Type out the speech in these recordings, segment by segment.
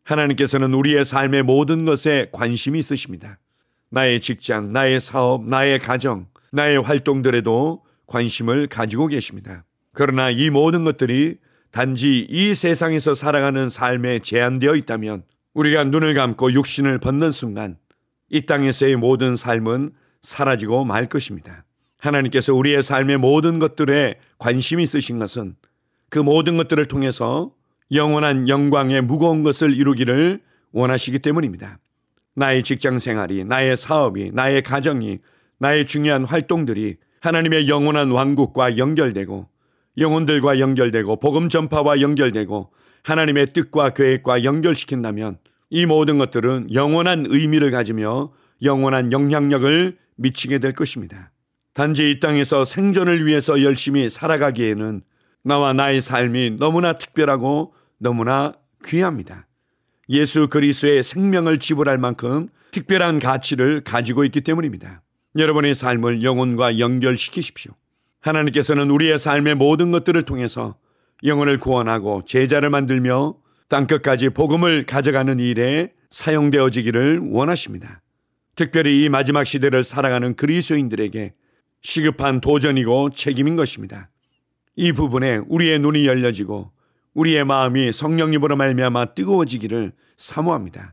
하나님께서는 우리의 삶의 모든 것에 관심이 있으십니다. 나의 직장, 나의 사업, 나의 가정, 나의 활동들에도 관심을 가지고 계십니다. 그러나 이 모든 것들이 단지 이 세상에서 살아가는 삶에 제한되어 있다면 우리가 눈을 감고 육신을 벗는 순간 이 땅에서의 모든 삶은 사라지고 말 것입니다. 하나님께서 우리의 삶의 모든 것들에 관심이 있으신 것은 그 모든 것들을 통해서 영원한 영광의 무거운 것을 이루기를 원하시기 때문입니다. 나의 직장 생활이, 나의 사업이, 나의 가정이, 나의 중요한 활동들이 하나님의 영원한 왕국과 연결되고 영혼들과 연결되고 복음 전파와 연결되고 하나님의 뜻과 계획과 연결시킨다면 이 모든 것들은 영원한 의미를 가지며 영원한 영향력을 미치게 될 것입니다. 단지 이 땅에서 생존을 위해서 열심히 살아가기에는 나와 나의 삶이 너무나 특별하고 너무나 귀합니다. 예수 그리스도의 생명을 지불할 만큼 특별한 가치를 가지고 있기 때문입니다. 여러분의 삶을 영혼과 연결시키십시오. 하나님께서는 우리의 삶의 모든 것들을 통해서 영혼을 구원하고 제자를 만들며 땅끝까지 복음을 가져가는 일에 사용되어지기를 원하십니다. 특별히 이 마지막 시대를 살아가는 그리스도인들에게 시급한 도전이고 책임인 것입니다. 이 부분에 우리의 눈이 열려지고 우리의 마음이 성령님으로 말미암아 뜨거워지기를 사모합니다.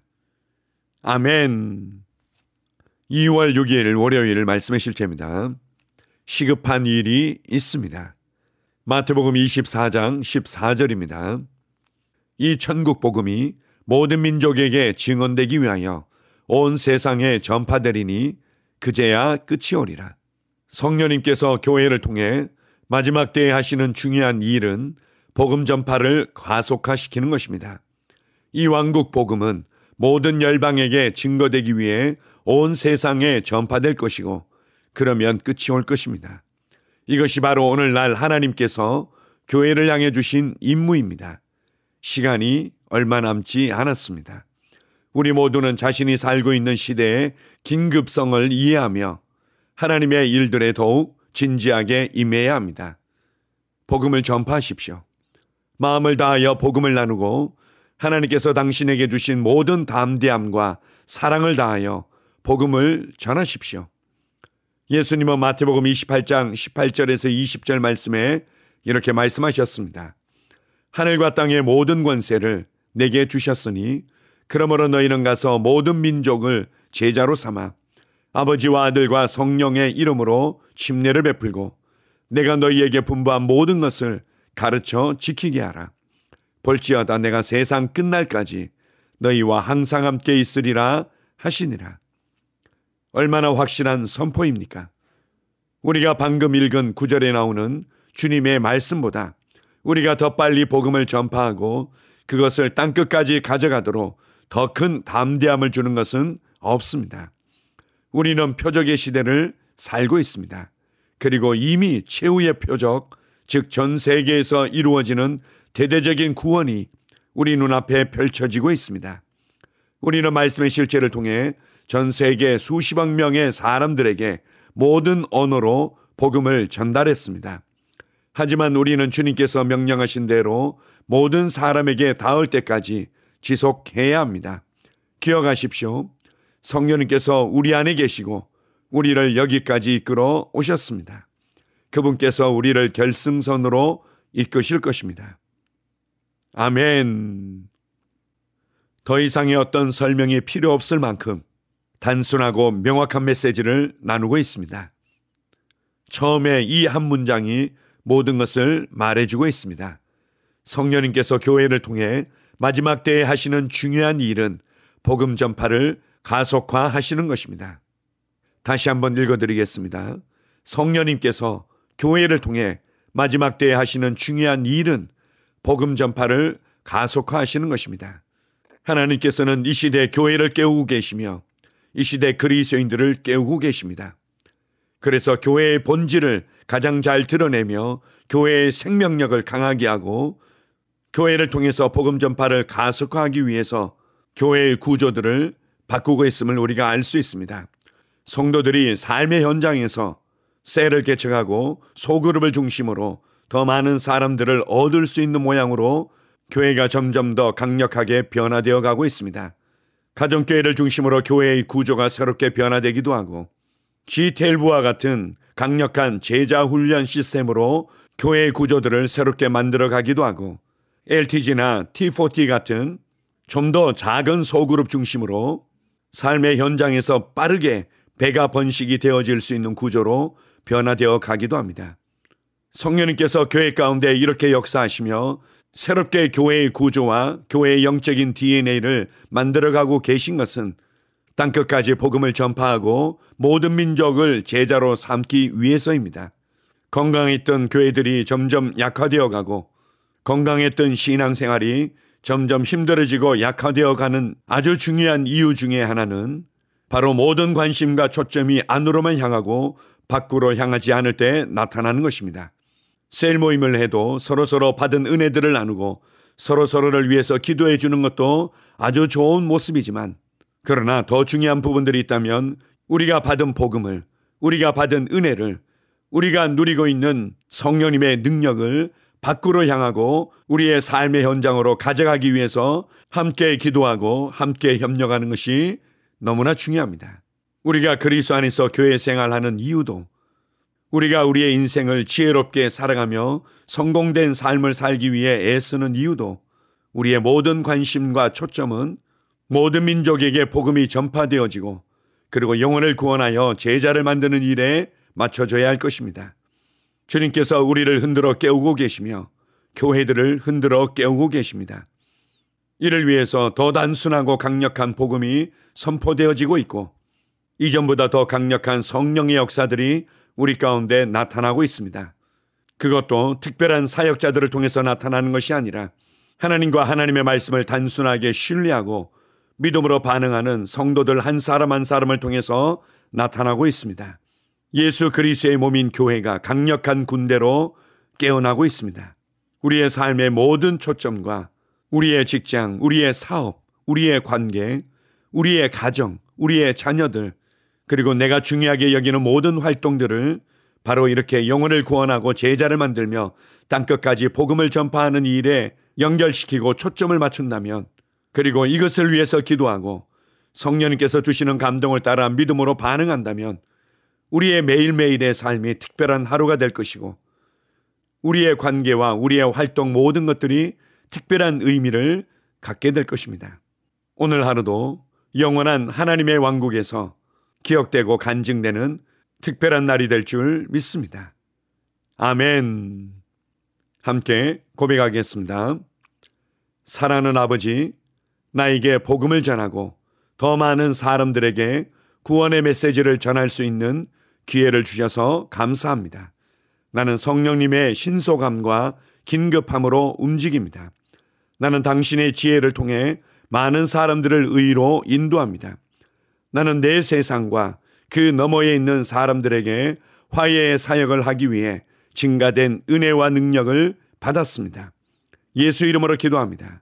아멘. 2월 6일 월요일 말씀의 실제입니다. 시급한 일이 있습니다. 마태복음 24장 14절입니다. 이 천국 복음이 모든 민족에게 증언되기 위하여 온 세상에 전파되리니 그제야 끝이 오리라. 성령님께서 교회를 통해 마지막 때에 하시는 중요한 일은 복음 전파를 가속화시키는 것입니다. 이 왕국 복음은 모든 열방에게 증거되기 위해 온 세상에 전파될 것이고 그러면 끝이 올 것입니다. 이것이 바로 오늘날 하나님께서 교회를 향해 주신 임무입니다. 시간이 얼마 남지 않았습니다. 우리 모두는 자신이 살고 있는 시대의 긴급성을 이해하며 하나님의 일들에 더욱 진지하게 임해야 합니다. 복음을 전파하십시오. 마음을 다하여 복음을 나누고 하나님께서 당신에게 주신 모든 담대함과 사랑을 다하여 복음을 전하십시오. 예수님은 마태복음 28장 18절에서 20절 말씀에 이렇게 말씀하셨습니다. 하늘과 땅의 모든 권세를 내게 주셨으니 그러므로 너희는 가서 모든 민족을 제자로 삼아 아버지와 아들과 성령의 이름으로 침례를 베풀고 내가 너희에게 분부한 모든 것을 가르쳐 지키게 하라. 볼지어다 내가 세상 끝날까지 너희와 항상 함께 있으리라 하시니라. 얼마나 확실한 선포입니까? 우리가 방금 읽은 9절에 나오는 주님의 말씀보다 우리가 더 빨리 복음을 전파하고 그것을 땅끝까지 가져가도록 더 큰 담대함을 주는 것은 없습니다. 우리는 표적의 시대를 살고 있습니다. 그리고 이미 최후의 표적, 즉 전 세계에서 이루어지는 대대적인 구원이 우리 눈앞에 펼쳐지고 있습니다. 우리는 말씀의 실체를 통해 전 세계 수십억 명의 사람들에게 모든 언어로 복음을 전달했습니다. 하지만 우리는 주님께서 명령하신 대로 모든 사람에게 닿을 때까지 지속해야 합니다. 기억하십시오. 성령님께서 우리 안에 계시고 우리를 여기까지 이끌어 오셨습니다. 그분께서 우리를 결승선으로 이끄실 것입니다. 아멘. 더 이상의 어떤 설명이 필요 없을 만큼 단순하고 명확한 메시지를 나누고 있습니다. 처음에 이 한 문장이 모든 것을 말해주고 있습니다. 성령님께서 교회를 통해 마지막 때에 하시는 중요한 일은 복음 전파를 가속화하시는 것입니다. 다시 한번 읽어드리겠습니다. 성령님께서 교회를 통해 마지막 때에 하시는 중요한 일은 복음 전파를 가속화하시는 것입니다. 하나님께서는 이 시대 교회를 깨우고 계시며 이 시대 그리스도인들을 깨우고 계십니다. 그래서 교회의 본질을 가장 잘 드러내며 교회의 생명력을 강하게 하고 교회를 통해서 복음 전파를 가속화하기 위해서 교회의 구조들을 바꾸고 있음을 우리가 알 수 있습니다. 성도들이 삶의 현장에서 셀을 개척하고 소그룹을 중심으로 더 많은 사람들을 얻을 수 있는 모양으로 교회가 점점 더 강력하게 변화되어 가고 있습니다. 가정교회를 중심으로 교회의 구조가 새롭게 변화되기도 하고, G12와 같은 강력한 제자 훈련 시스템으로 교회의 구조들을 새롭게 만들어 가기도 하고, LTG나 T40 같은 좀 더 작은 소그룹 중심으로 삶의 현장에서 빠르게 배가 번식이 되어질 수 있는 구조로 변화되어 가기도 합니다. 성령님께서 교회 가운데 이렇게 역사하시며 새롭게 교회의 구조와 교회의 영적인 DNA를 만들어가고 계신 것은 땅끝까지 복음을 전파하고 모든 민족을 제자로 삼기 위해서입니다. 건강했던 교회들이 점점 약화되어 가고, 건강했던 신앙생활이 점점 힘들어지고 약화되어 가는 아주 중요한 이유 중에 하나는 바로 모든 관심과 초점이 안으로만 향하고 밖으로 향하지 않을 때 나타나는 것입니다. 셀 모임을 해도 서로서로 받은 은혜들을 나누고 서로서로를 위해서 기도해 주는 것도 아주 좋은 모습이지만, 그러나 더 중요한 부분들이 있다면 우리가 받은 복음을, 우리가 받은 은혜를, 우리가 누리고 있는 성령님의 능력을 밖으로 향하고 우리의 삶의 현장으로 가져가기 위해서 함께 기도하고 함께 협력하는 것이 너무나 중요합니다. 우리가 그리스도 안에서 교회 생활하는 이유도, 우리가 우리의 인생을 지혜롭게 살아가며 성공된 삶을 살기 위해 애쓰는 이유도, 우리의 모든 관심과 초점은 모든 민족에게 복음이 전파되어지고 그리고 영혼을 구원하여 제자를 만드는 일에 맞춰져야 할 것입니다. 주님께서 우리를 흔들어 깨우고 계시며 교회들을 흔들어 깨우고 계십니다. 이를 위해서 더 단순하고 강력한 복음이 선포되어지고 있고, 이전보다 더 강력한 성령의 역사들이 우리 가운데 나타나고 있습니다. 그것도 특별한 사역자들을 통해서 나타나는 것이 아니라 하나님과 하나님의 말씀을 단순하게 신뢰하고 믿음으로 반응하는 성도들 한 사람 한 사람을 통해서 나타나고 있습니다. 예수 그리스도의 몸인 교회가 강력한 군대로 깨어나고 있습니다. 우리의 삶의 모든 초점과 우리의 직장, 우리의 사업, 우리의 관계, 우리의 가정, 우리의 자녀들, 그리고 내가 중요하게 여기는 모든 활동들을 바로 이렇게 영혼을 구원하고 제자를 만들며 땅끝까지 복음을 전파하는 일에 연결시키고 초점을 맞춘다면, 그리고 이것을 위해서 기도하고 성령님께서 주시는 감동을 따라 믿음으로 반응한다면 우리의 매일매일의 삶이 특별한 하루가 될 것이고, 우리의 관계와 우리의 활동 모든 것들이 특별한 의미를 갖게 될 것입니다. 오늘 하루도 영원한 하나님의 왕국에서 기억되고 간증되는 특별한 날이 될 줄 믿습니다. 아멘. 함께 고백하겠습니다. 사랑하는 아버지, 나에게 복음을 전하고 더 많은 사람들에게 구원의 메시지를 전할 수 있는 기회를 주셔서 감사합니다. 나는 성령님의 신속함과 긴급함으로 움직입니다. 나는 당신의 지혜를 통해 많은 사람들을 의로 인도합니다. 나는 내 세상과 그 너머에 있는 사람들에게 화해의 사역을 하기 위해 증가된 은혜와 능력을 받았습니다. 예수 이름으로 기도합니다.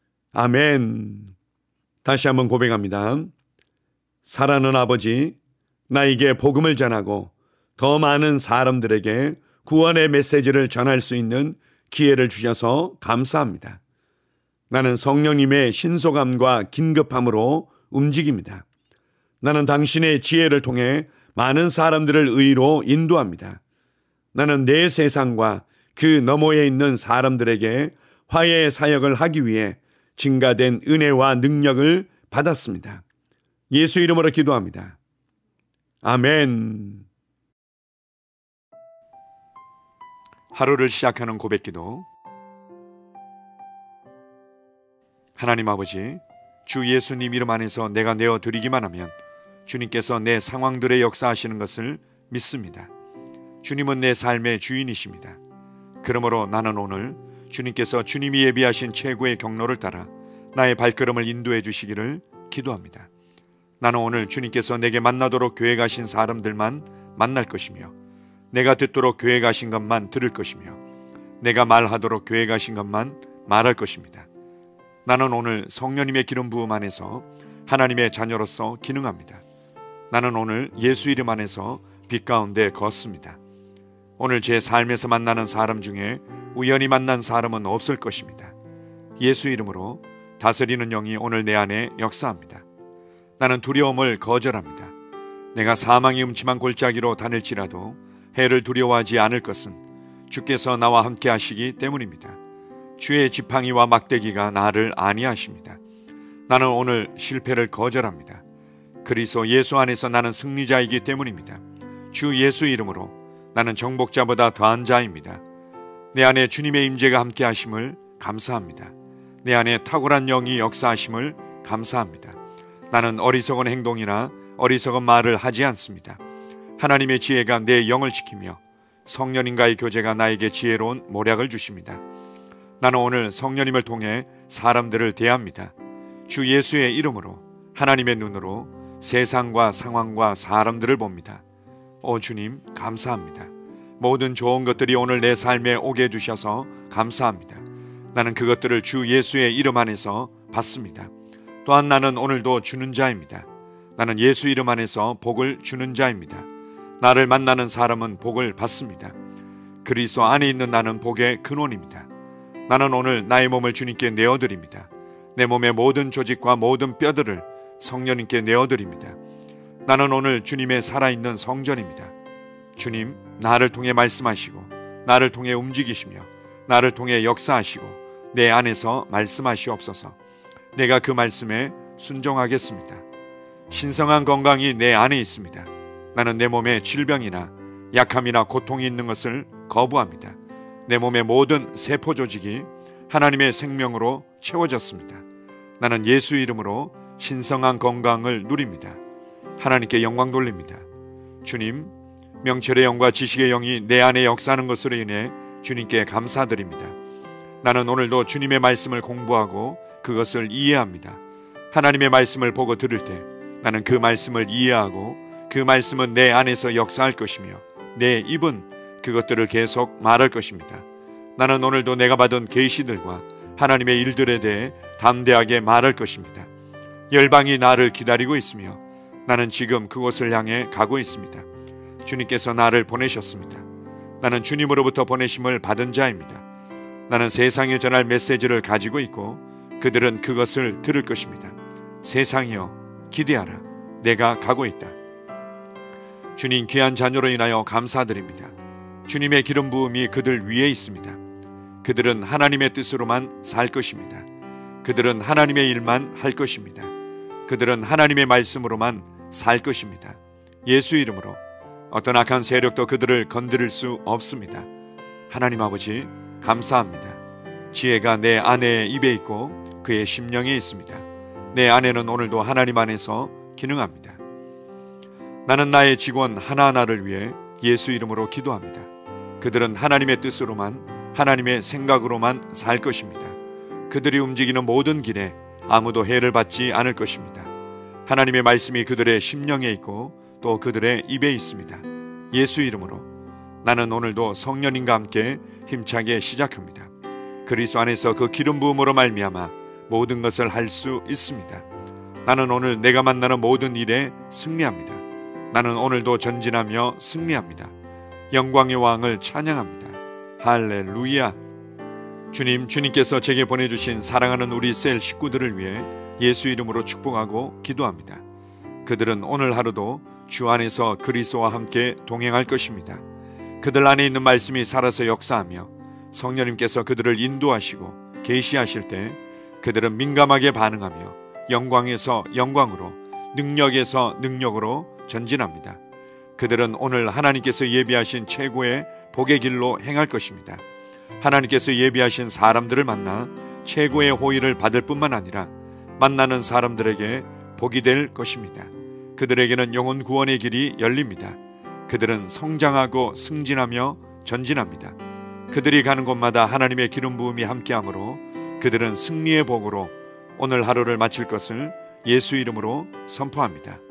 아멘. 다시 한번 고백합니다. 사랑하는 아버지, 나에게 복음을 전하고 더 많은 사람들에게 구원의 메시지를 전할 수 있는 기회를 주셔서 감사합니다. 나는 성령님의 신속함과 긴급함으로 움직입니다. 나는 당신의 지혜를 통해 많은 사람들을 의로 인도합니다. 나는 내 세상과 그 너머에 있는 사람들에게 화해의 사역을 하기 위해 증가된 은혜와 능력을 받았습니다. 예수 이름으로 기도합니다. 아멘. 하루를 시작하는 고백기도. 하나님 아버지, 주 예수님 이름 안에서 내가 내어드리기만 하면 주님께서 내 상황들에 역사하시는 것을 믿습니다. 주님은 내 삶의 주인이십니다. 그러므로 나는 오늘 주님께서 주님이 예비하신 최고의 경로를 따라 나의 발걸음을 인도해 주시기를 기도합니다. 나는 오늘 주님께서 내게 만나도록 교회 가신 사람들만 만날 것이며, 내가 듣도록 교회 가신 것만 들을 것이며, 내가 말하도록 교회 가신 것만 말할 것입니다. 나는 오늘 성령님의 기름 부음 안에서 하나님의 자녀로서 기능합니다. 나는 오늘 예수 이름 안에서 빛 가운데 걷습니다. 오늘 제 삶에서 만나는 사람 중에 우연히 만난 사람은 없을 것입니다. 예수 이름으로 다스리는 영이 오늘 내 안에 역사합니다. 나는 두려움을 거절합니다. 내가 사망의 음침한 골짜기로 다닐지라도 해를 두려워하지 않을 것은 주께서 나와 함께 하시기 때문입니다. 주의 지팡이와 막대기가 나를 안위하십니다. 나는 오늘 실패를 거절합니다. 그리스도 예수 안에서 나는 승리자이기 때문입니다. 주 예수 이름으로 나는 정복자보다 더한 자입니다. 내 안에 주님의 임재가 함께 하심을 감사합니다. 내 안에 탁월한 영이 역사하심을 감사합니다. 나는 어리석은 행동이나 어리석은 말을 하지 않습니다. 하나님의 지혜가 내 영을 지키며 성령님과의 교제가 나에게 지혜로운 모략을 주십니다. 나는 오늘 성령님을 통해 사람들을 대합니다. 주 예수의 이름으로 하나님의 눈으로 세상과 상황과 사람들을 봅니다. 오 주님 감사합니다. 모든 좋은 것들이 오늘 내 삶에 오게 해주셔서 감사합니다. 나는 그것들을 주 예수의 이름 안에서 받습니다. 또한 나는 오늘도 주는 자입니다. 나는 예수 이름 안에서 복을 주는 자입니다. 나를 만나는 사람은 복을 받습니다. 그리스도 안에 있는 나는 복의 근원입니다. 나는 오늘 나의 몸을 주님께 내어드립니다. 내 몸의 모든 조직과 모든 뼈들을 성령님께 내어드립니다. 나는 오늘 주님의 살아있는 성전입니다. 주님, 나를 통해 말씀하시고 나를 통해 움직이시며 나를 통해 역사하시고 내 안에서 말씀하시옵소서. 내가 그 말씀에 순종하겠습니다. 신성한 건강이 내 안에 있습니다. 나는 내 몸에 질병이나 약함이나 고통이 있는 것을 거부합니다. 내 몸의 모든 세포 조직이 하나님의 생명으로 채워졌습니다. 나는 예수 이름으로 신성한 건강을 누립니다. 하나님께 영광 돌립니다. 주님, 명철의 영과 지식의 영이 내 안에 역사하는 것으로 인해 주님께 감사드립니다. 나는 오늘도 주님의 말씀을 공부하고 그것을 이해합니다. 하나님의 말씀을 보고 들을 때 나는 그 말씀을 이해하고 그 말씀은 내 안에서 역사할 것이며 내 입은 그것들을 계속 말할 것입니다. 나는 오늘도 내가 받은 계시들과 하나님의 일들에 대해 담대하게 말할 것입니다. 열방이 나를 기다리고 있으며 나는 지금 그곳을 향해 가고 있습니다. 주님께서 나를 보내셨습니다. 나는 주님으로부터 보내심을 받은 자입니다. 나는 세상에 전할 메시지를 가지고 있고 그들은 그것을 들을 것입니다. 세상이여 기대하라. 내가 가고 있다. 주님 귀한 자녀로 인하여 감사드립니다. 주님의 기름 부음이 그들 위에 있습니다. 그들은 하나님의 뜻으로만 살 것입니다. 그들은 하나님의 일만 할 것입니다. 그들은 하나님의 말씀으로만 살 것입니다. 예수 이름으로 어떤 악한 세력도 그들을 건드릴 수 없습니다. 하나님 아버지 감사합니다. 지혜가 내 아내의 입에 있고 그의 심령에 있습니다. 내 아내는 오늘도 하나님 안에서 기능합니다. 나는 나의 직원 하나하나를 위해 예수 이름으로 기도합니다. 그들은 하나님의 뜻으로만 하나님의 생각으로만 살 것입니다. 그들이 움직이는 모든 길에 아무도 해를 받지 않을 것입니다. 하나님의 말씀이 그들의 심령에 있고 또 그들의 입에 있습니다. 예수 이름으로 나는 오늘도 성령님과 함께 힘차게 시작합니다. 그리스도 안에서 그 기름 부음으로 말미암아 모든 것을 할 수 있습니다. 나는 오늘 내가 만나는 모든 일에 승리합니다. 나는 오늘도 전진하며 승리합니다. 영광의 왕을 찬양합니다. 할렐루야. 주님께서 제게 보내주신 사랑하는 우리 셀 식구들을 위해 예수 이름으로 축복하고 기도합니다. 그들은 오늘 하루도 주 안에서 그리스도와 함께 동행할 것입니다. 그들 안에 있는 말씀이 살아서 역사하며 성령님께서 그들을 인도하시고 계시하실 때 그들은 민감하게 반응하며 영광에서 영광으로 능력에서 능력으로 전진합니다. 그들은 오늘 하나님께서 예비하신 최고의 복의 길로 행할 것입니다. 하나님께서 예비하신 사람들을 만나 최고의 호의를 받을 뿐만 아니라 만나는 사람들에게 복이 될 것입니다. 그들에게는 영혼 구원의 길이 열립니다. 그들은 성장하고 승진하며 전진합니다. 그들이 가는 곳마다 하나님의 기름 부음이 함께하므로 그들은 승리의 복으로 오늘 하루를 마칠 것을 예수 이름으로 선포합니다.